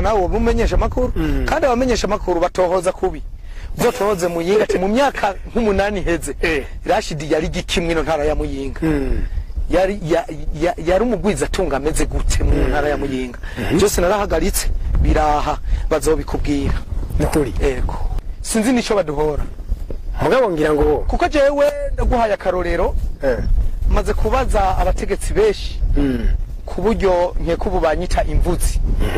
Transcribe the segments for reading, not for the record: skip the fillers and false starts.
nawe ubumenyesha makuru kandi abamenyesha makuru batohoza kubi zotohoze Muyinga ati mu myaka nk'umunani heze Rashid yari gikimwe no ntara ya Muyinga yari umugwiza tunga ameze gute mu ntara ya Muyinga byose narahagaritse biraha bazobikubwira nukuri ego sinzi nico baduhora mugabo ngira ngo kuko jewe ndaguhaye akarorero maze kubaza abategetsi beshi ku buryo nke kubu banyita imvuzi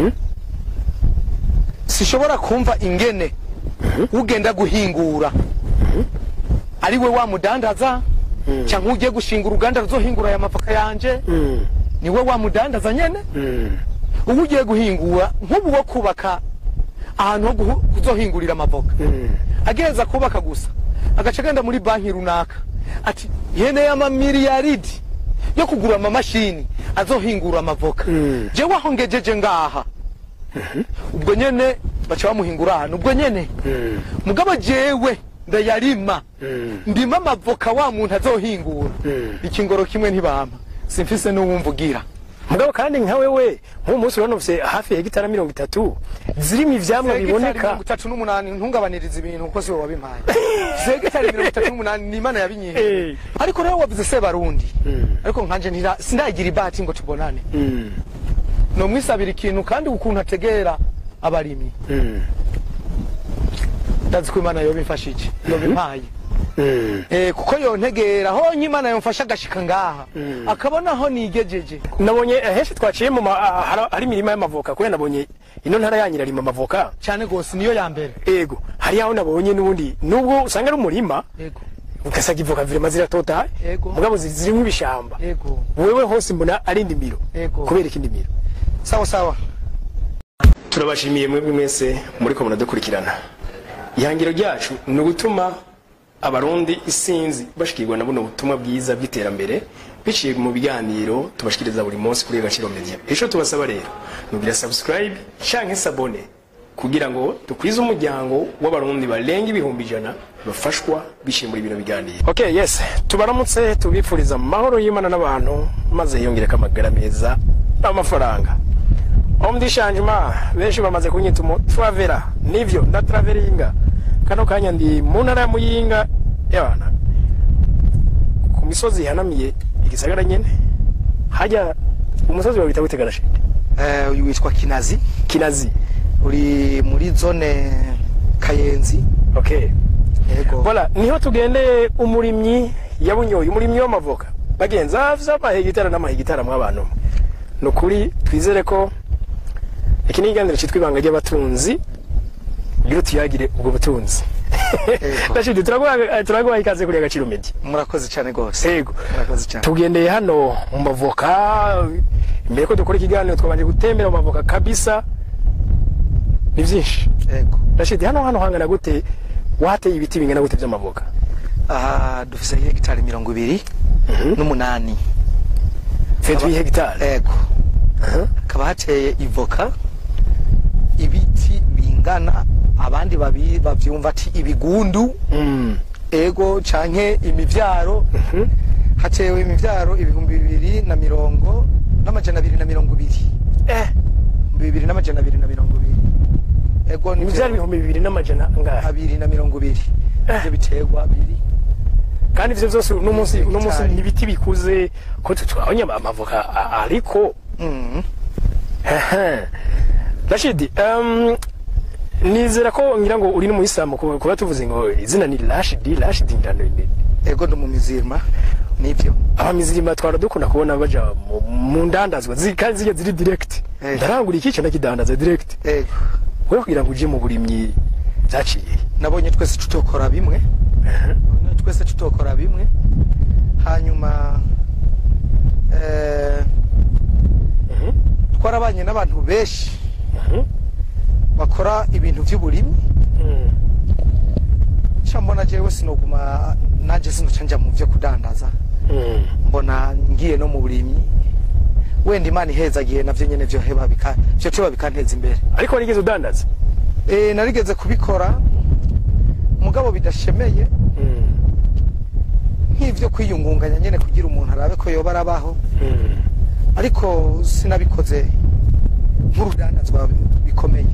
sishobora kumva ingene ugenda guhingura ari we wa mudandaza cyangwa ugiye gushinga uruganda ruzohingura aya mavoka yanje ni we wa mudandaza nyene ubu ugiye guhingura nk'ubu wo kubaka ahantu ho kuzohingurira amavoka ageza kubaka gusa agace genda muri banki runaka ati yene y'amamiliyaridi yo kugura amamashini azohingura amavoka jewe aho ngejeje ngaha ubwo nyene bacha bamuhingura ahantu ubwo nyene mugabo jewe ndayarima ndima amavoka wa muntu azohingura ikingoro kimwe ntibamba simfise n'uwumvugira mugabo kandi nka wewe nk'umunsi uranofise hafi ya hegitari 30 zirimo ivyamwa biboneka 38 ntungabaniriza ibintu uko siwe wabimpaye hegitari 38 ni Imana yabinyihe ariko rero wavuze se barundi ariko nkanje sindagira ibati ngo tubonane no mwisabira ikintu kandi ukuntu ategera abarimyi ndazi ko Imana yobimfashije yobimpaye kuko yontegera ho Imana yomfasha gashika ngaha akabona aho nigejeje nabonye henshi twaciye mu hari mirima y'amavoka kure nabonye ino ntara yanyira rima amavoka cyane gose niyo ya mbere ego hari aho nabonye nubundi nubwo usanga ari umurima ego ukasaga ivoka vire mazira tota mugabo zirimo ibishamba ego wewe hose mbona ari indimiro kubera ikindimiro sawa sawa turabashimiye mwebwe mwese muri ko munadukurikirana ihangiro ryacu ni gutuma abarundi isinzi bashikirwa na buno butumwa bwiza bw'iterambere biciye mu biganiro tubashikiriza buri munsi kuri Agaciro Media. Ejo tubasaba rero nugira subscribe canke sabone kugira ngo dukwize umuryango w'abarundi barenga 100,000 bafashwa bishimura ibintu biganiro. Okay, yes, tubaramutse tubifuriza amahoro y'Imana n'abantu maze yongere kamagara meza n'amafaranga. Omdishanjima benshi bamaze kunyita travela nivyo nda travelinga kano kanya ndi mu ntara ya Muyinga yana ku misozi hanamiye igisagara nyene hajya umusozi wa bita Garashe uyu witwa Kinazi uri muri zone Kayenzi. Okay, yego voilà niho tugendeye umurimyi yabunyoye umurimyi w'amavoka bagenza afza hegitara n'amahegitara mw'abantu no kuri twizere ko iki ni iganiro cyitwa ibanga ry'abatunzi biro tuyagire ubwo butunzi. Rashid turagwa ikaze kuri Agaciro Media. Murakoze cyane gose. Yego. Murakoze cyane. Tugendeye hano mu mavoka imbere ko dukora ikiganiro twabanje gutembera mu mavoka kabisa. Ni byinshi. Yego. Rashid hano hangana gute wateye ibiti bingana gute by'amavoka? Dufise hegitari 200 n'umunani. 28 hegitari. Yego. Kaba hateye ivoka ibiti bingana abandi bavyumva ati ibigundu ego canke imivyaro hatewe imivyaro 2,220 ego ni imivyaro 2,200 ngaha 220 ivyo biterwa biri kandi ivyo vyose n'umunsi n'ibiti bikuze ko twabonye amavoka ariko Rashid nizera ko ngira ngo uri no muyisamu kuba tuvuze ngo izina ni Rashid ndano ego ndo mu mizirima nivyo abamizirima twara dukunda kubona baja mu ndandazwa kandi zige ziri direct ndarangura iki cyane kidandaza direct ego wewe kugira ngo uje mu burimyi zaciye nabonye twese tutokora bimwe hanyuma twarabanye n'abantu beshi bakora ibintu by'uburimyi cyambona jewe sinoguma naje sinocanja mu byo kudandaza mbona ngiye no mu burimyi wenda Imana ihezagiye navyo nyene byo heba bikanteza imbere ariko warigeze udandaza narigeze kubikora mugabo bidashemeye nk'ivyo kwiyungunganya nyene kugira umuntu arabe ko yoba arabaho ariko sinabikoze nk'urudandazwa bikomeye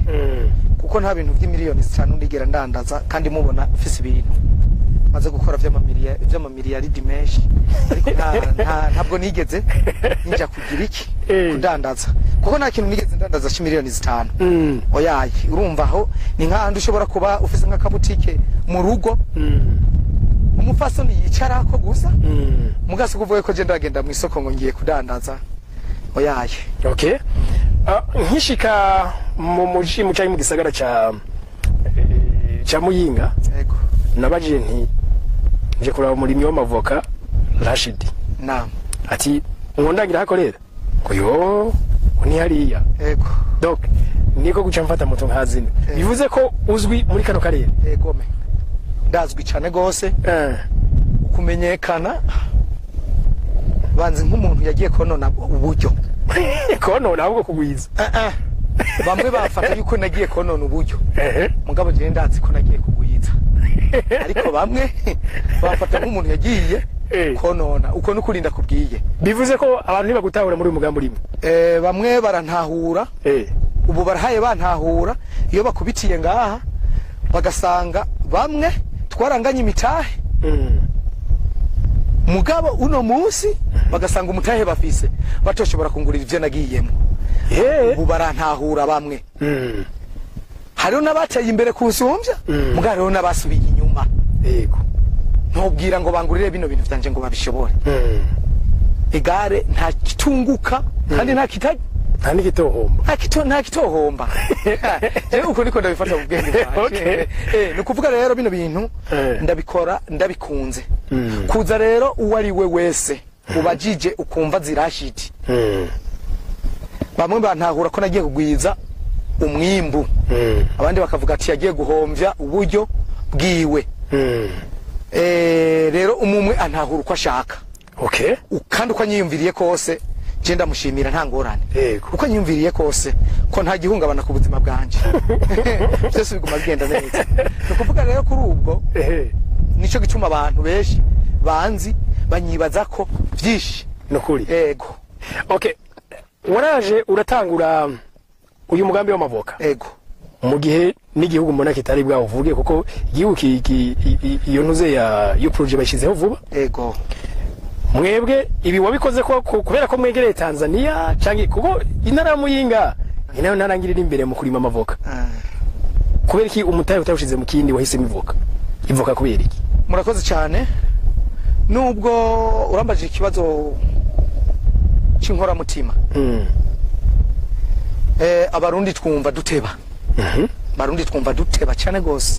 kuko nta bintu by'imiliyoni 5 ndigera ndandaza kandi mubona ufise ibintu maze gukora vy'amamiliyaridi menshi ariko ntabwo nigeze ninja kugira iki kudandaza kuko nta kintu nigeze ndandaza c'imiliyoni 5 oyaye urumva aho ni nk'ahandi ushobora kuba ufise nk'akabutike mu rugo umufasoni yicarako gusa mugasi kuvuga ko je ndagenda mu isoko ngo ngiye kudandaza oyaye. Okay. Nkishika mu muji mu cyari mu gisagara ca Muyinga. Yego. Nabaje nti nje kuraba umurimi w'amavoka Rashid. Naam. Ati nkondagira hakorera. Koyo ni hariya. Yego. Donc niko guca mfata moto nkazina. Bivuze ko uzwi muri kano karere. Yego me. Ndazwi cyane gose. Kumenyekana banzi nk'umuntu yagiye konona uburyo. Konona ahubwo kugwiza. Bamwe bafata yuko nagiye konona uburyo. Mugabo je ndazi ko nagiye kugwiza. Ariko bamwe bafata nk'umuntu yagiye konona uko nukurinda kubwiye. Bivuze ko abantu ntibagutahura muri uyu mugambo urimo. Bamwe barantahura. Ubu barahaye bantahura iyo bakubitiye ngaha bagasanga bamwe twaranganye imitahe. Mugabo uno munsi bagasanga umutahe bafise batoshobora kungurira ivyo nagiyemo. Ubu barantahura bamwe. Hariho n'abateye imbere kusumbya mugabo hariho n'abasubiye inyuma. Yego. Ntubwira ngo bangurire bino bintu vyanje ngo babishobore. Igare nta kitunguka kandi nta kitaje nta n'igitohomba. Nta kitohomba. Je uko niko ndabifata mu bwenge bwanje. Nukuvuga rero bino bintu ndabikora ndabikunze. Kuza rero uwari we wese ubajije ukumva zirashiti. Bamwe bantahura ko nagiye kugwiza umwimbu. Abandi bakavuga ati yagiye guhomvya uburyo bwiwe. Rero umumwe antahura uko ashaka. Okay. Kandi uko nyiyumviriye kose je ndamushimira nta ngorane. Uko nyiyumviriye kose ko nta gihungabana ku buzima bwanje. Byose biguma bigenda neza. Nukuvuga rero kuri ubwo nico gituma abantu benshi banzi banyibaza ko byinshi nokuri. Yego. Okay. Waraje uratangura uyu mugambi w'amavoka. Yego. Mu gihe n'igihugu mbona kitari bwa uvuge kuko igihugu iyo ntuze yo project bashizeho vuba. Yego. Mwebwe ibi wabikoze ko kubera ko mwegereye Tanzania cangi kuko intara Muyinga inayo narangirira imbere mu kurima amavoka. Kubera iki umutahe utabushize mu kindi wahise mivoka. Ivoka kubera iki? Murakoze cyane. Nubwo urambaje ikibazo c'inkora mutima. Abarundi twumva duteba. Barundi twumva duteba cyane gose.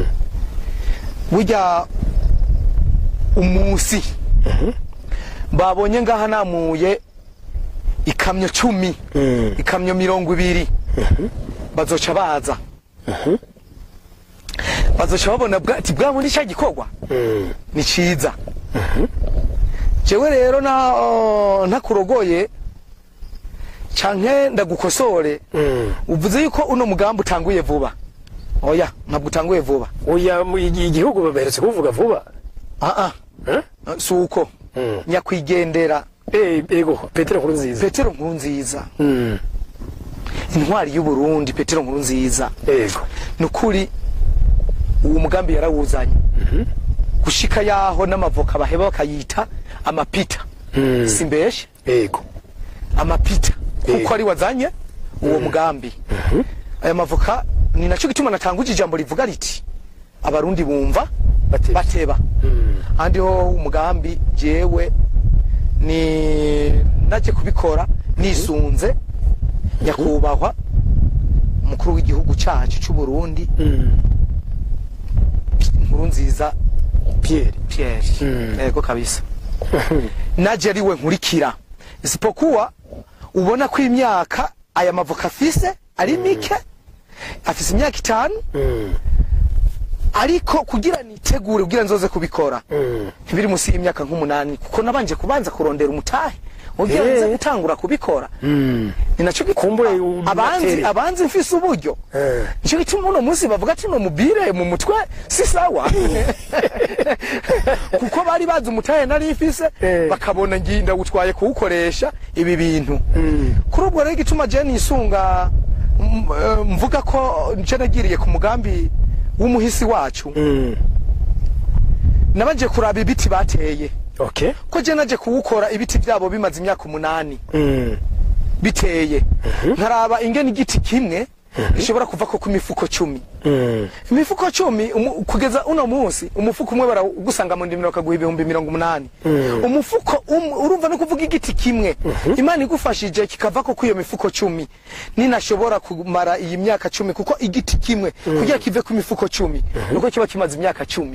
Burya umusi babonye ngaha namuye ikamyo 10 ikamyo 20 bazoca baza bazoca babona ati bwa muri cya gikorwa ni ciza. Jewe rero ntakurogoye canke ndagukosore uvuze yuko uno mugambo utanguye vuba. Oya ntabwo utanguye vuba. Oya igihugu baberetse kuvuga vuba. Suko nyakwigendera ego Petero Nkurunziza intwari y'u Burundi Petero Nkurunziza ego nukuri uwo mugambi yarawuzanye gushika yaho n'amavoka baheba bakayita amapita simbeshe ego amapita kuko ari wazanye uwo mugambi aya mavoka ni naco gituma natanguje ijambo rivuga riti abarundi bumva bateba andi ho umugambi jewe ni naje kubikora nisunze nyakubahwa umukuru w'igihugu cyacu cy'u Burundi Nkurunziza Pierre yego kabisa naje ariwe nkurikira isipokuwa ubona ko imyaka aya mavoka afise ari mike afise imyaka 5 ariko kugira nitegure kugira nzoze kubikora ntibiri musi y'imyaka nk'umunani kuko nabanje kubanza kurondera umutahe ugira nze gutangura kubikora ni naco gikumbure abanzi mfise uburyo nico gituma uno munsi bavuga ati no mubire mu mutwe si sawa kuko bari bazi umutahe nari mfise bakabona nginda gutwaye kuwukoresha ibi bintu kuri ubwo rero gituma je nisunga mvuga ko nje nagiriye ku mugambi w'umuhisi wacu nabaje kuraba ibiti bateye okay ko je naje kuwukora ibiti byabo bimaze imyaka 8 biteye nkaraba ingene igiti kimwe gishobora kuva ko ku mifuko 10 imifuko 10 kugeza uno munsi umufuko umwe baragusanga mu ndimiro kaguha 80,000 umufuko urumva no kuvuga igiti kimwe Imana igufashije kikava ko kuyo mifuko 10 ninashobora kumara iyi myaka 10 kuko igiti kimwe kugira kive ku mifuko 10 nuko kiba kimaze imyaka 10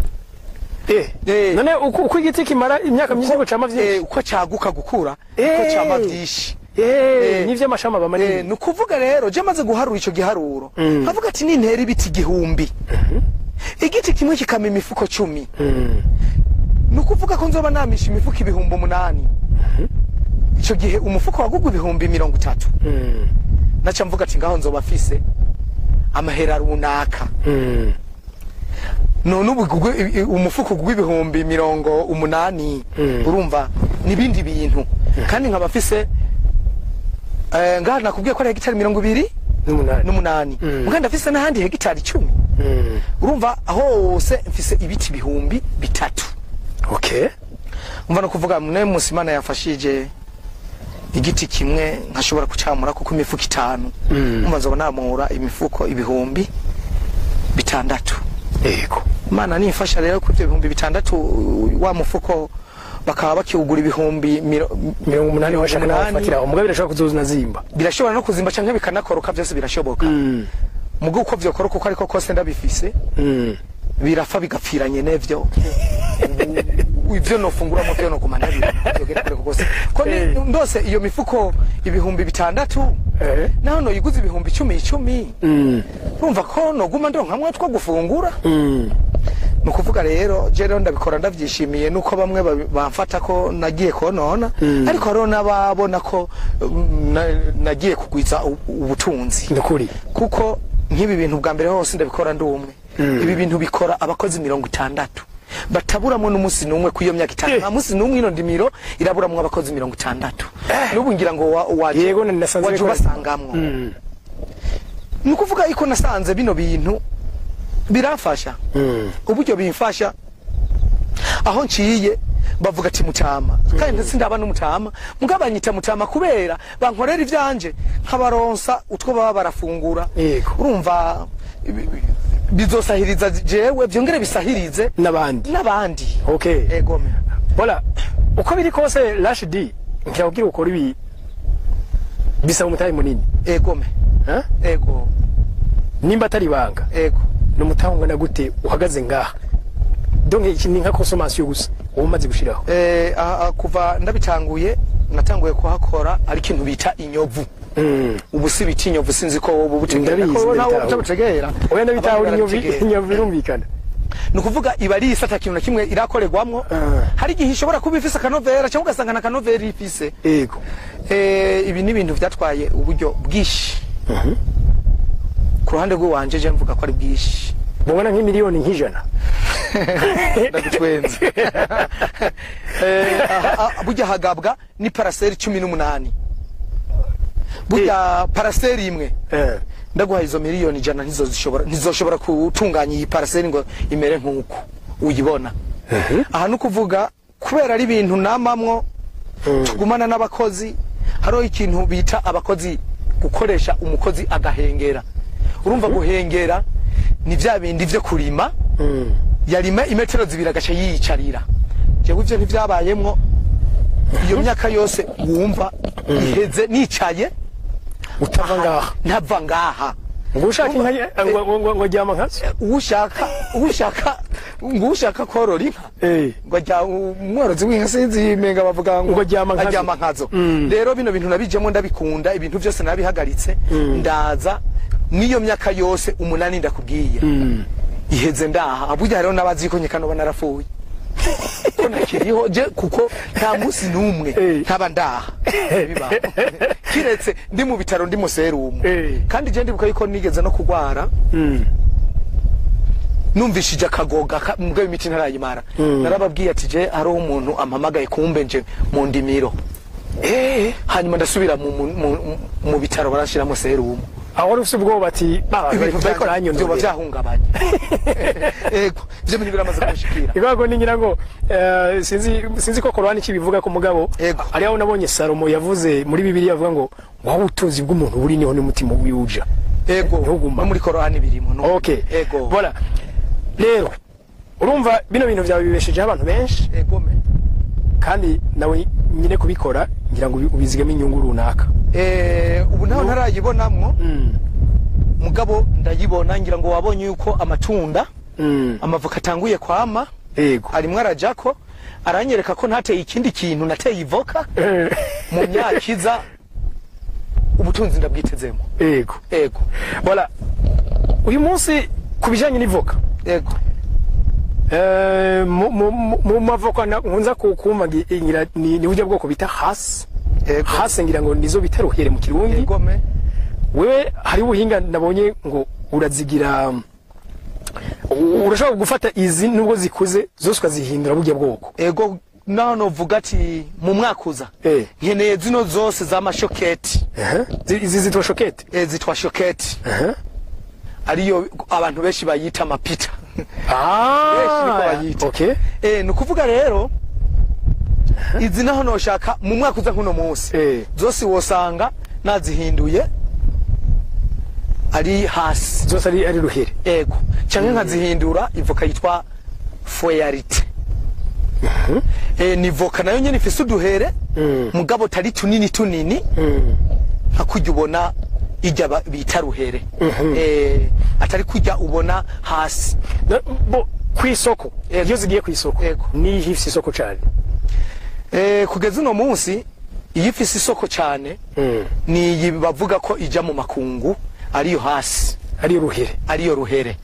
none uko igiti kimara imyaka myinshi cama vyinshi uko caguka gukura uko cama vyinshi nivyo amashama bamanini nukuvuga rero je maze guharura ico giharuro havuga ati nintera ibiti 1000 igiti kimwe kikama imifuko 10 nukuvuga ko nzoba namisha imifuko 8,000 ico gihe umufuko wagugwa 30,000 naca mvuga ati ngaho nzoba fise amahera runaka none ubugugwe umufuko gw'ibihumbi 80,000 urumva nibindi bintu kandi nkaba fise ngaha nakubwiye ko ari hegitari 28 muga ndafise n'ahandi hegitari 10 urumva hose mfise ibiti 3,000 okay umva no kuvuga mune musi Imana yafashije igiti kimwe nkashobora kucamura kuko imifuko 5 umva nzoba namura imifuko 6,000 yego Imana nifasha rero ku 6,000 wa mufuko bakaba bakiugura 80,000 washaka nafatira umugabo birashobora kuzuzuna zimba birashobora no kuzimba canke bikanakoroka byose birashoboka mugo uko vyokoroka uko ariko kose ndabifise birafa bigapfiranye nevyo ivyo nofungura mu byo no kumana byogera kure kose ko ndose iyo mifuko 6,000 naho no yiguze 10,000 urumva ko no guma ndonkamwe two gufungura nukuvuga rero je rero ndabikora ndavyishimiye nuko bamwe bamfata ko nagiye konona ariko haro nababona ko nagiye kugwiza ubutunzi ndukuri kuko nk'ibi bintu bwa mbere hose ndabikora ndumwe ibi bintu bikora abakozi 60 bataburamwe n'umunsi numwe kuyo myaka 5 nta munsi numwe ino ndimiro iraburamwe abakozi 60 nubu ngira ngo waje yego nasanze basangamwe nukuvuga iko nasanze bino bintu birafasha uburyo bimfasha aho nciye bavuga ati Mutama kandi sindaba n'Umutama mugabanyita Mutama kubera bankorera ivyanje nkabaronsa utwo baba barafungura urumva bizosahiriza jewe byongere bisahirize nabandi okay ego voilà uko biri kose Rashid nkiyabwira ukora ibi bisaba umutayi munini ego ego nimba atari banga ego numutangwa na gute uhagaze ngaha donc iki ni nka consommation gusa umaze gushiraho kuva ndabitanguye natanguye kuhakora ari kintu bita inyovu ubu si biti inyovu sinzi ko ubu butegera ko nawo utabutegera oya ndabitahura inyovu birumvikana nukuvuga iba ari isata kintu na kimwe irakorerwamwo hari gihe ishobora kuba ifise akanovera cyangwa ugasanga na kanovera ifise yego ibi ni ibintu vyatwaye uburyo bwishi ku ruhande rw'uwanje je mvuga ko ari bwishi mubona nk'imiliyoni nk'ijana ndagutwenze burya hagabwa ni paraseri 18 burya paraseri imwe ndaguha izo miliyoni 100 ntizoshobora kutunganya iyi paraseri ngo imere nk'uko uyibona aha no kuvuga kubera ari ibintu namamwo tugumana n'abakozi haro ikintu bita abakozi gukoresha umukozi agahengera urumva guhengera ni vya bindi vyo kurima yarima imetero 2 agaca yiyicarira jewe ivyo ntivyabayemwo iyo myaka yose wumva iheze nicaye utava ngaha ntava ngaha ngushaka ngo jyama nkazo ushaka korora inka ngo jya umworozi w'inka sinzi menga bavuga ngo jyama nkazo rero bino bintu nabijemo ndabikunda ibintu byose nabihagaritse ndaza niyo myaka yose 8 ndakubwiye iheze ndaha aburya rero nabazi ko nyekano banarafuye ko nakiriho je kuko nta munsi numwe ntaba ndaha biba kiretse ndi mu bitaro ndi mu serumu kandi je ndibuka yuko nigeze no kugwara numvishije akagoga mbwa imiti ntarayimara narababwiye ati je ari umuntu ampamagaye kumbe nje mu ndimiro hanyuma ndasubira mu bitaro barashira mu serumu aho rufise ubwoba ati ibintu byo byahungabanye ego byo bintu biramaze kushikira ibago ningira ngo sinzi ko Korani kibivuga ko mugabo ari aho nabonye Salomo yavuze muri Bibiliya avuga ngo waho utunzi bw'umuntu buri niho n'umutima wiuja ego muri Korani birimo no okay ego voilà rero urumva bino bintu byawe bibesheje abantu benshi ego me kandi nawe nyine kubikora ngira ngo ubizigame inyungu runaka ubu naho ntarayibonamwo mugabo ndayibona ngira ngo wabonye yuko amatunda amavoka atanguye kwama yego arimwe arajako aranyereka ko ntateye ikindi kintu nateye ivoka mu myakiza ubutunzi ndabwitezemo yego voilà uyu munsi kubijanye n'ivoka yego mu mavoka nkunza kukumva ngira ni buryo bwoko bita hasi ngira ngo nizo bitaruhere mu kirundi yego me wewe hari ubuhinga nabonye ngo urazigira urashobora gufata izi nubwo zikuze zose ukazihindura buryo bwoko ego nano vuga ati mu mwakuza nkeneye zino zose za mashoketi izi zitwa shoketi zitwa shoketi ariyo abantu benshi bayita amapita okay nukuvuga rero izi naho noshaka mu mwakuza nkuno munsi zose wosanga nazihinduye ari hasi zose ari ruhere ego canke nkazihindura ivoka yitwa foyarite ni voka nayo nyene ifise uduhere mugabo tari tunini hakujya ubona ijya bita ruhere atari kujya ubona hasi bo kwisoko iyo zigiye kwisoko ni ifise isoko cyane kugeza uno munsi iyo ifise isoko cyane ni bavuga ko ijya mu makungu ariyo hasi ariyo ruhere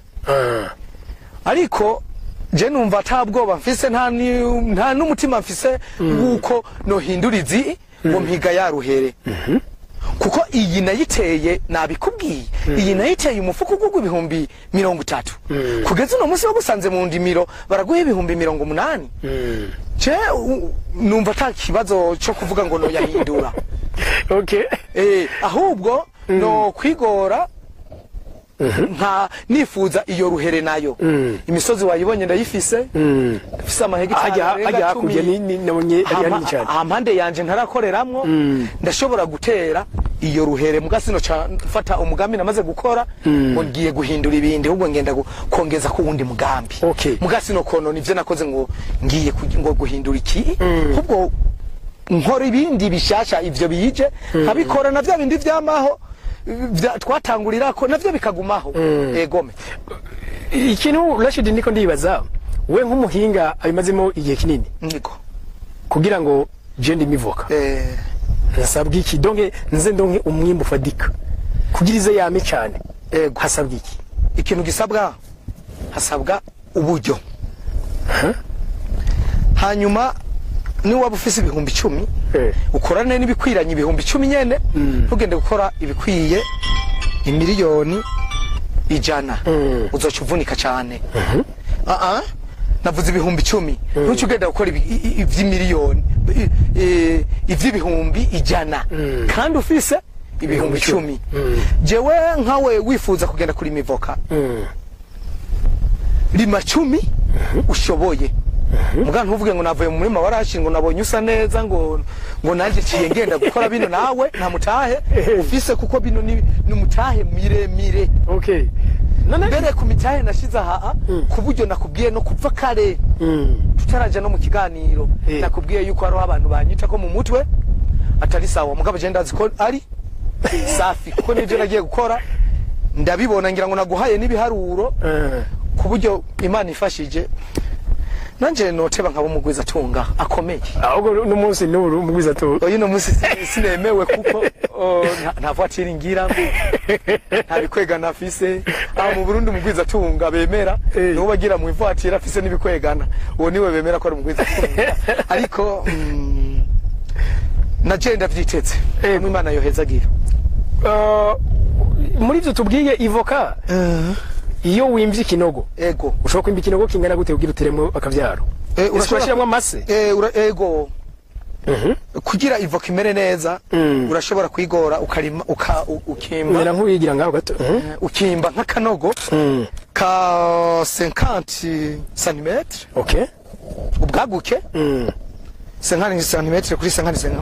ariko je numva atabwoba mfise nta n'umutima mfise nguko no hindurizi ngo mpiga ya ruhere kuko iyi nayiteye nabikubwiye iyi nayiteye umufuko gw'ibihumbi 30 kugeza uno munsi bagusanze mu ndimiro baraguha ibihumbi 80 je numva atakibazo cyo kuvuga ngo no yahindura okay ahubwo no kwigora nka nifuza iyo ruhere nayo imisozi wayibonye ndayifise ndafise amahegitari ajya hakujye nabonye ari hani cyane ampande yanje ntarakoreramwo ndashobora gutera iyo ruhere mugasino fata umugambi namaze gukora ngo ngiye guhindura ibindi ahubwo ngenda kongeza ku wundi mugambi mugasino kono nivyo nakoze ngo ngiye ngo guhindura iki ahubwo nkora ibindi bishasha ivyo biyije nkabikora na vya bindi vyamaho twatangurira ko navyo bikagumaho egome ikintu Rashid niko ndibaza we nk'umuhinga abimazemo igihe kinini niko kugira ngo je ndimivoka nasabwa iki donke nze ndonke umwimbo fadika kugira ize yame cyane hasabwa iki ikintu gisabwa hasabwa uburyo hanyuma ni waba ufise ibihumbi 10 ukorane n'ibikwiranye ibihumbi 10 nyene ntugende gukora ibikwiye imiliyoni 100 uzocuvunika cyane navuze ibihumbi 10 ntucyo ugenda gukora ivy'imiliyoni ivy'ibihumbi 100 kandi ufise ibihumbi 10 jewe nkawe wifuza kugenda kuri mivoka lima 10 ushoboye muga ntuvuge ngo navuye mu murima warashi ngo nabonye usa neza ngo nanje ciye ngenda gukora bino nawe nta mutahe ufise kuko bino ni mutahe miremire okay mbere ku mitahe nashize aha ku buryo nakubwiye no kuva kare tutaraje no mu kiganiro nakubwiye yuko ari abantu banyita ko mu mutwe atari sawa mugabo je ndazi ko ari safi kuko nivyo nagiye gukora ndabibona ngira ngo naguhaye n'ibiharuro ku buryo Imana ifashije nanje noteba nkabo mugwiza tunga akomeye ahubwo n'umunsi n'uru mugwiza tunga oyo no munsi sinemewe kuko nta voiture ngira nta bikwegana afise mu Burundi mugwiza tunga bemera no bagira mu voiture afise nibikwegana uwo niwe bemera ko ari mugwiza tunga ariko naje ndavyitetse mu Imana yohezagira muri byo tubwiye ivoka iyo wimvye ikinogo ushobora kwimba ikinogo kingana gute kugira uteremo akavyaro urashiramo amase kugira ivoka imere neza urashobora kwigora ukarima ukimba mera nk'uyigira ngaho gato ukimba nk'akanogo ka 50 cm okay ubwaguke 50 cm kuri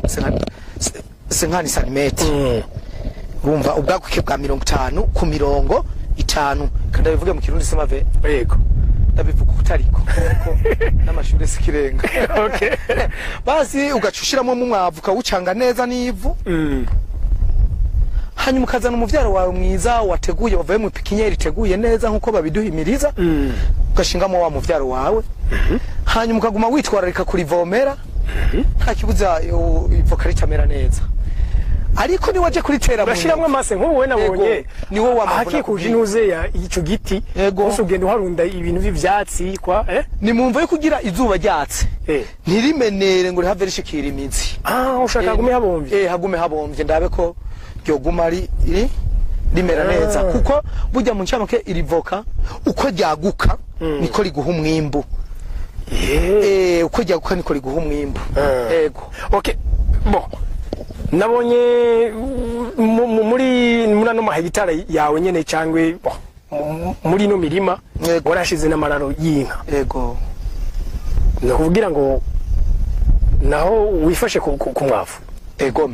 50 cm urumva ubwaguke bwa 50 ku mirongo 5 kandi bivuge mu kirundi semave yego ndabivuga kutariko n'amashuri sikirenga okay basi ugacushiramo mu mwavu ukawucanga neza n'ivu hanyuma ukazana umuvyaro wawe mwiza wateguye wavuye mu pikinyeri teguye neza nkuko babiduhimiriza ugashingamo wa muvyaro wawe hanyuma ukaguma witwararika kurivomera nta kibuza ivoka ritamera neza ariko ni waje kuritera mu bashiramwe amase nk'uwe nabonye ni wo wamukuje inuze ya ico giti gusa ugenda uharunda ibintu vy'ivyatsi kwa ni mumva yo kugira izuba ryatse ntirimenere ngo rihave rishikira imizi ushaka gume habomvye hagume habomvye ndabe ko ryoguma rimera neza kuko burya mu ncamake irivoka uko ryaguka niko riguha umwimbu uko ryaguka niko riguha umwimbu yego okay bon nabonye muri no mahegitari yawe nyene cyangwe muri no mirima warashize n'amararo y'inka yego nakuvugira ngo naho wifashe ku mwavu egome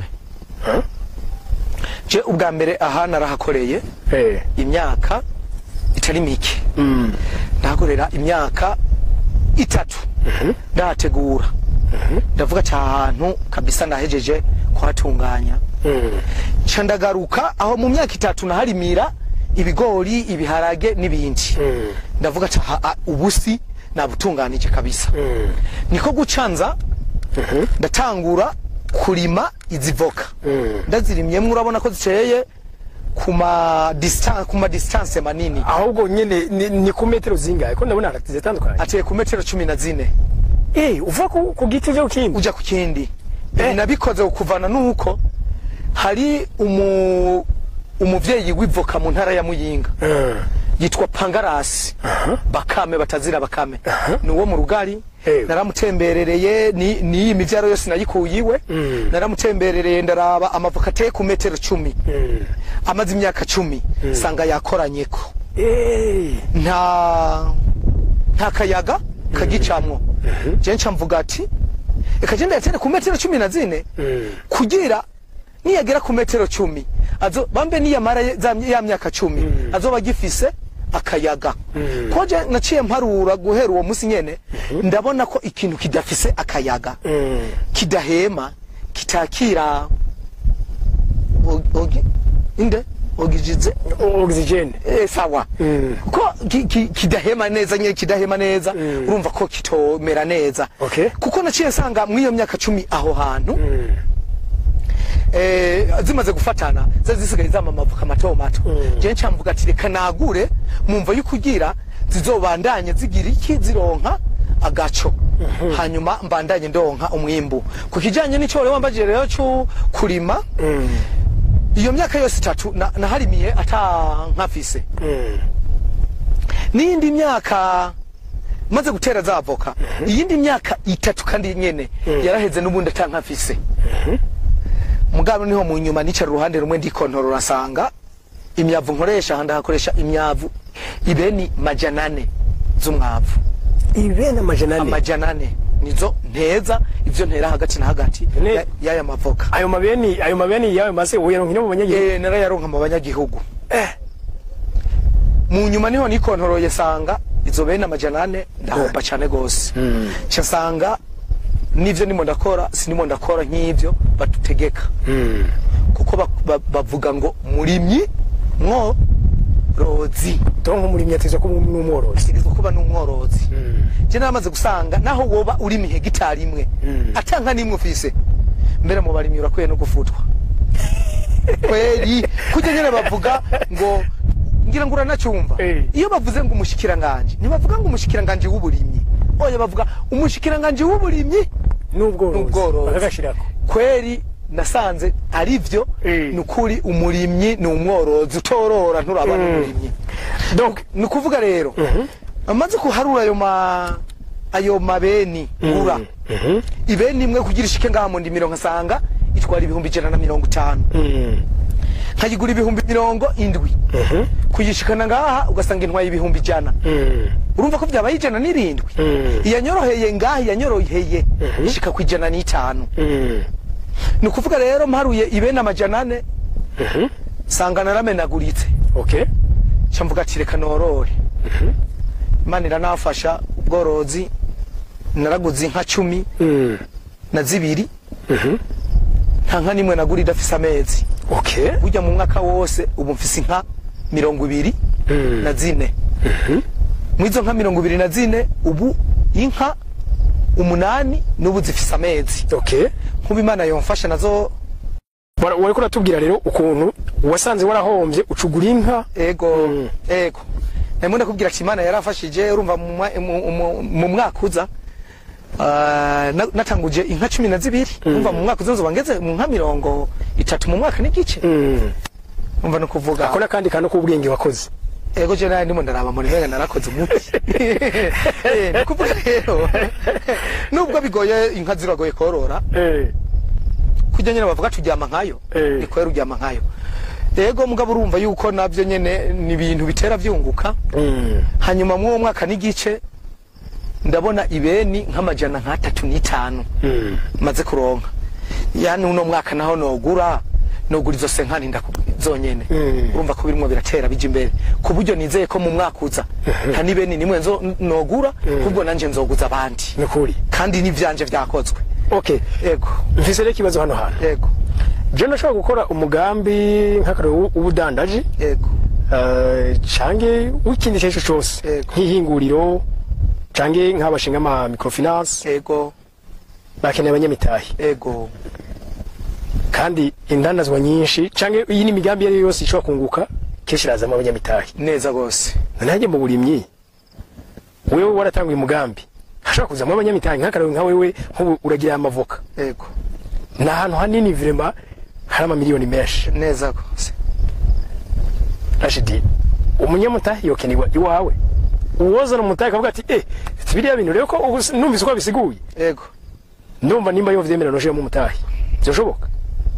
je ubwa mbere aha narahakoreye imyaka itari mike ndahakorera imyaka 3 ndategura ndavuga cy'ahantu kabisa ndahejeje kwatunganya ndagaruka aho mu myaka 3 naharimira ibigori ibiharage n'ibindi ndavuga ubusi nabutunganije kabisa niko gucanza ndatangura kurima izivoka ndazirimyemo urabona ko ziceye kuma distance manini ahubwo nyene ni ku metero zingahe ko ndabona aratize tandukanye ateye ku metero 14 uva ku giti cyo kindi uja ku kindi nabikoze ukuvana nuko hari umuvyeyi w'ivoka mu ntara ya Muyinga yitwa Pangarasi Bakame batazira Bakame ni uwo mu Rugari naramutemberereye ni imivyaro yose nayikuyiwe naramutemberereye ndaraba amavoka ateye ku metero 10 amaze imyaka 10 sanga yakoranyeko nta kayaga kagicamwo je nca mvuga ati ekagenda yatene ku metero 14 kugira niyagera ku metero 10 azo bambe niyamara ya myaka 10 azoba gifise akayaga koje naciye mparura guhera uwo musi nyene ndabona ko ikintu kidafise akayaga kidahema kitakira oxygen sawa ko kidahema neza nyine kidahema neza urumva ko kitomera neza kuko naciye nsanga mwiyo myaka 10 aho hantu zimaze gufatana zisigaye zamamavuka matomato je ncamvuga ati reka nagure mumva yukugira zizobandanye zigira iki zironka agaco hanyuma mbandanye ndonka umwimbu kukijanye n'ico rero wambajije rero cyo kurima iyo myaka yose 3 naharimiye ata nkafise n'indi myaka maze gutera za avoka iyindi myaka 3 kandi nyene yaraheze n'ubundi ata nkafise mugabo niho mu nyuma nicara uruhande rumwe ndikontorora sanga imyavu nkoresha handa hakoresha imyavu ibeni majanane z'umwavu ibeni amajanane nizo nteza ivyo ntera hagati na hagati yaya mavoka ayo mabeni yawe maze uyaronka mu banyagihugu narayaronka mu banyagihugu mu nyuma niho nikontoroye sanga izo bene amajanane ndahomba cyane gose cyasanga nivyo nimo ndakora sinimo ndakora nk'ivyo batutegeka kuko bavuga ngo murimyi mworozi tonko murimyi ateze ko n'umworozi kuba n'umworozi je namaze gusanga naho woba uri mi hegitari imwe atanka nimwe ufise mbere mu barimyi urakwiye no gufutwa kweri kujya nyene bavuga ngo ngira ngura nacyumva iyo bavuze ngo umushikiranganje ntibavuga ngo umushikiranganje w'uburimyi oya bavuga umushikiranganje w'uburimyi n'ubworozi bagashirako kweri nasanze arivyo nukuri umurimyi ni umworozi utorora nturaba n'umurimyi donc nukuvuga rero amaze kuharura ayo mabeni ngura ibeni imwe kugira ishike ngaha mu ndimiro nkasanga itwara ibihumbi 150 nkayigura ibihumbi 70 kuyishikana ngaha ugasanga intwaye ibihumbi 100 urumva ko byabaye 107 iyanyoroheye ngaha yanyoroheye ishika ku 105 nukuvuga rero mparuye ibena amajana 4 sanga naramenaguritse okay cyamvuga ati reka norore Imana iranafasha ubworozi naraguze inka 10 na zibiri nta nka nimwe nagura idafise amezi okay burya mu mwaka wose ubu mfise inka 20 na zine mwizo nka 20 na zine ubu inka 8 n'ubu zifise amezi okay kuba Imana yomfasha nazo wariko ratubwira rero ukuntu wasanze warahombye ucugura inka ego ego nemwe ndakubwira ati Imana yarafashije urumva mu mwaka uza natanguje inka 12 urumva mu mwaka uza nzoba ngeze mu nka 30 mu mwaka n'igice urumva no kuvuga akora kandi kandi kubwenge wakoze ego je naye ndimo ndaraba muri mega narakoze umuti kuvuga rero nubwo bigoye inka ziragoye korora kujya nyene bavuga turyama nkayo ni kwera uryama nkayo ego mugabo urumva yuko navyo nyene ni ibintu bitera vyunguka hanyuma mu mwaka n'igice ndabona ibeni nk'amajana nka 35 maze kuronka yani uno mwaka naho nogura izo senkani ndakuzonyene urumva ko birimo biratera bije imbere ku buryo nizeye ko mu mwaka uza nta nibeni nimwe nogura kubwo nanje nzoguza abandi nikuri kandi nivyanje vyakozwe okay ego mfise rero kibazo hano hano ego je nashaka gukora umugambi nk'akare ubudandaji ego cange wikindi cyose cyose nk'ihinguriro cange nk'abashinga ama microfinance ego bakeneye abanyamitahi ego kandi indandazwa nyinshi cange iyi ni migambi yari yose ishobora kunguka keshiraza mu banyamitahi neza gose nanjye mu burimyi wewe waratanga umugambi hashaka kuza mu banyamitahi nk'akare nka wewe nk'ubu uragira amavoka ego na hantu hanini vrema hari amamiliyoni menshi neza gose Rashidi umunyamutahi yokenirwa iwawe uwoza no mutahi kavuga ati biriya bintu rero ko numvise ko bisiguye ego ndumva nimba yo vyemera no je mu mutahi byoshoboka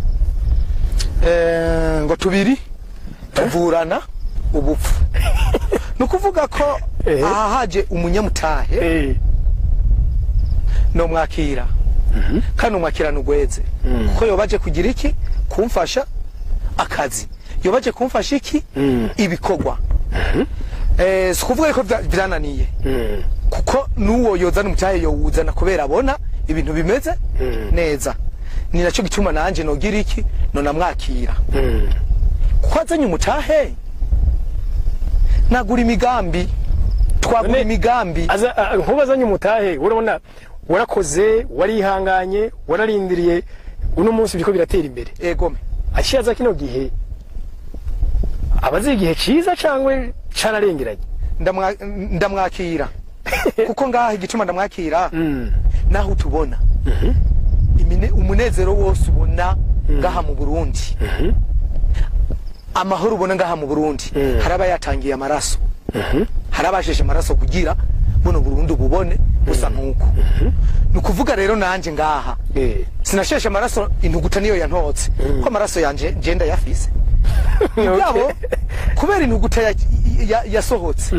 ngo tubiri tuvurana ubupfu nukuvuga ko ahaje umunyamutahe no mwakira kandi umwakira nugweze kuko yobaje kugira iki kumfasha akazi yobaje kumfasha iki ibikogwa sikuvuga ko byananiye kuko nuwo yozana umutahe yo uzana kubera abona ibintu bimeze neza ni naco gituma nanje nogira iki no namwakira kuko azanye umutahe nagura imigambi twagura imigambi nkubazanye umutahe urabona warakoze warihanganye wararindiriye uno munsi biko biratera imbere egome aciyaza kino gihe abazi igihe ciza cangwe cararengeranye ndamwakira kuko ngaha igituma ndamwakira naho tubona umunezero wose ubona ngaha mu Burundi amahoro ubona ngaha mu Burundi haraba yatangiye amaraso harabasheshe amaraso kugira buno Burundi bubone gusa nkuko nukuvuga rero nanje ngaha sinasheshe amaraso intuguta niyo yantotse ko amaraso yanje ngenda yafise yabo kubera intuguta yasohotse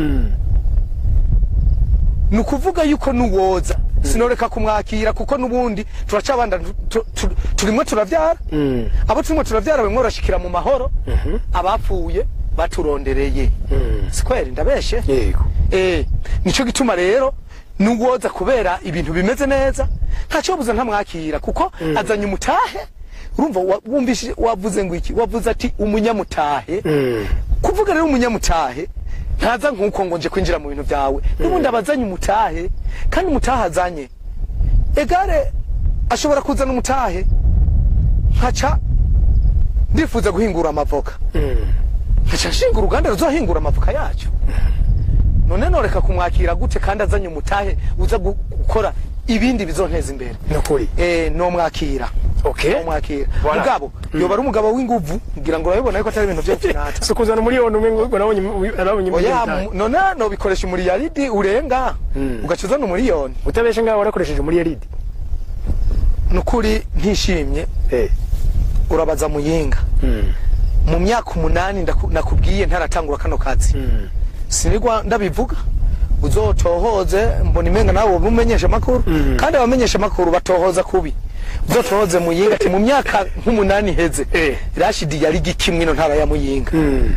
nukuvuga yuko nuwoza sinoreka kumwakira kuko nubundi turacabanda turimo turavyara abo turimo turavyara bemwe urashikira mu mahoro abapfuye baturondereye sikweri ndabeshe yego nico gituma rero nuwoza kubera ibintu bimeze neza ntaco buza ntamwakira kuko azanye umutahe urumva wumvishije wavuze ngo iki wavuze ati umunyamutahe kuvuga rero umunyamutahe ntaza nkuko ngo nje kwinjira mu bintu byawe nubundi abazanye umutahe kandi umutahe azanye egare ashobora kuzana umutahe nkaca ndifuza guhingura amavoka nkaca shingura uruganda ruzohingura amavoka yacu none noreka kumwakira gute kandi azanye umutahe uza gukora ibindi bizonteza imbere nokuri no mwakira Okay. umwakira Voilà. mugabo yoba ari umugabo w'inguvu ngira ngo urabibona yuko atari ibintu byo gukinata sukuzana miliyoni umwe ngo nabonye oya none no bikoresha umuriyaridi urenga ugacuzana umuriyoni utabeshe ngaho warakoresheje muri Yaridi nukuri ntishimye urabaza muyinga mu myaka 8 nakubwiye ntaratangura kano kazi sinigwa ndabivuga uzotohoze mbona imenga nawe ubumenyesha makuru kandi abamenyesha makuru batohoza kubi uzotohoze muyinga ati mu myaka 8 heze Rashidi yari gikimwe no ntara ya muyinga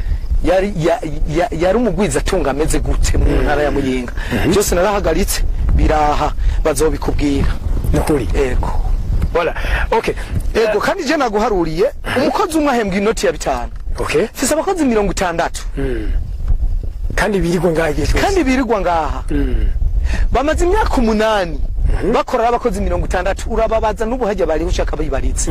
yari umugwiza tunga ameze gute mu ntara ya muyinga byose narahagaritse biraha bazobikubwira nukuri ego voilà okay ego kandi je naguharuriye umukozi umwe ahembwa inoti ya 5 okay fisa abakozi 60 kandi birirwa ngaha bamaze imyaka 8 bakora abakozi 60 urababaza n'ubu hajya bari ushaka bibaritse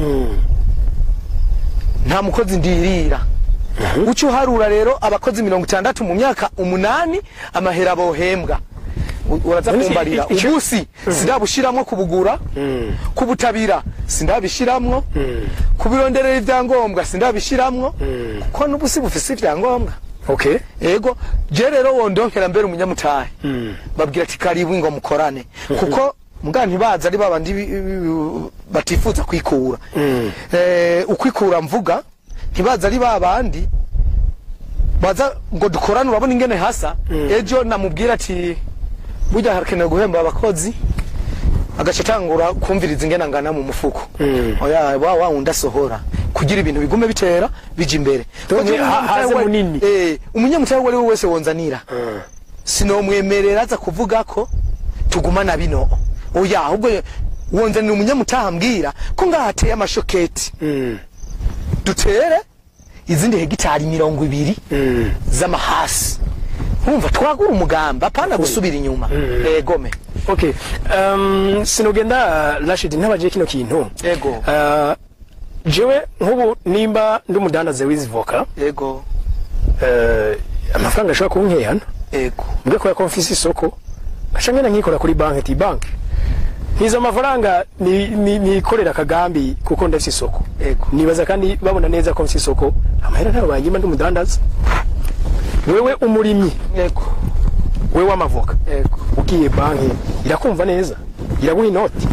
nta mukozi ndirira ucu harura rero abakozi 60 mu myaka 8 amahera bohembwa uraza kumbarira ubusi sindabushiramwo kubugura kubutabira sindabishiramwo kubironderera ivyangombwa sindabishiramwo kuko n'ubusi bufise ivyangombwa okay ego je rero wondonkera mbere umunyamutahe babwira ati karibu ngo mukorane kuko muga ntibaza ari babandi batifuza kwikura ukwikura mvuga ntibaza ari babandi baza ngo dukorane urabona ingene hasa ejo namubwira ati burya harakenewe guhemba abakozi agacatangura kumviriza ingena ngana mu mufuko oya wa undasohora kugira ibintu bigume bitera bije imbere haze munini umunyamutahe wari wese wonzanira sinomwemerera aza kuvuga ko tugumana bino oya ahubwo wonzanira umunyamutahe ambwira ko ngahateye amashoketi dutere izindi hegitari 200 z'amahasi umva twagura umugamba apana gusubira inyuma egome okay sinogenda Rashid ntabaje kino kintu ego jewe nkubu nimba ndumudandaze wizivoka ego amafaranga ashaka kunkeyana ego mbwe ko yakonfisi isoko ashangena nkikora kuri banki hizo amafaranga ni ikorera kagambi kuko ndafise isoko ego nibaza kandi babona neza ko mfise isoko amahera ntayo banyima ndumudandaza wewe umurimyi ego wewe amavoka ego ugiye banki irakumva neza iraguha inoti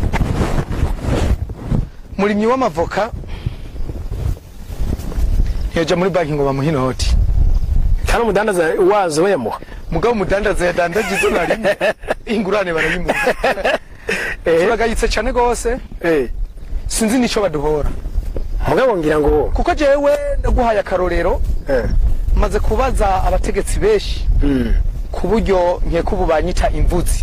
murimyi w'amavoka yaje muri banki ngo bamuha inoti kandi umudandaza wazo wemuha mugabo umudandaza yadandaje idolari ingurane barayimuha turagayitse cyane gose sinzi nico baduhora mugabo ngira ngo kuko jewe ndaguhaye akarorero maze kubaza abategetsi beshi ku buryo nke kububanyita imvuzi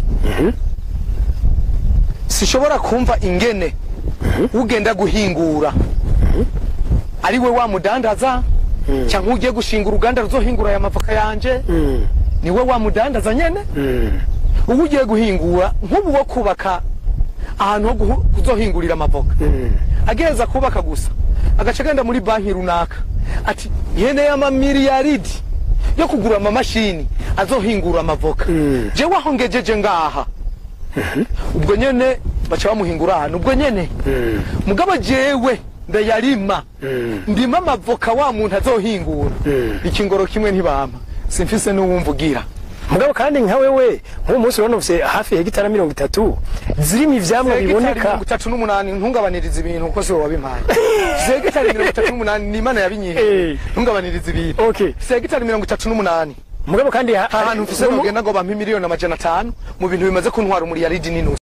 sishobora kumva ingene ugenda guhingura ari we wa mudandaza cyangwa ugiye gushinga uruganda ruzohingura aya mavoka yanje ni we wa mudandaza nyene ubu ugiye guhingura nk'ubu wo kubaka ahantu ho kuzohingurira amavoka ageza kubaka gusa agace genda muri banki runaka ati yene y'amamiliyaridi yo kugura amamashini azohingura amavoka jewe aho ngejeje ngaha ubwo nyene baca bamuhingura ahantu ubwo nyene mugabo jewe ndayarima ndima amavoka wa muntu azohingura ikingoro kimwe ntibama simfise n'uwumvugira mugabo kandi nka wewe nk'umunsi urabona ufise hafi hegitari 30 zirimo ivyamwa biboneka 38 ntungabaniriza ibintu uko se wabimpaye hegitari 38 ni Imana yabinyihe ntungabaniriza ibintu okay hegitari 38 mugabo kandi ahantu ufise nogenda ngo bampa miliyoni 500 mu bintu bimaze kuntwara umuriyaridi nini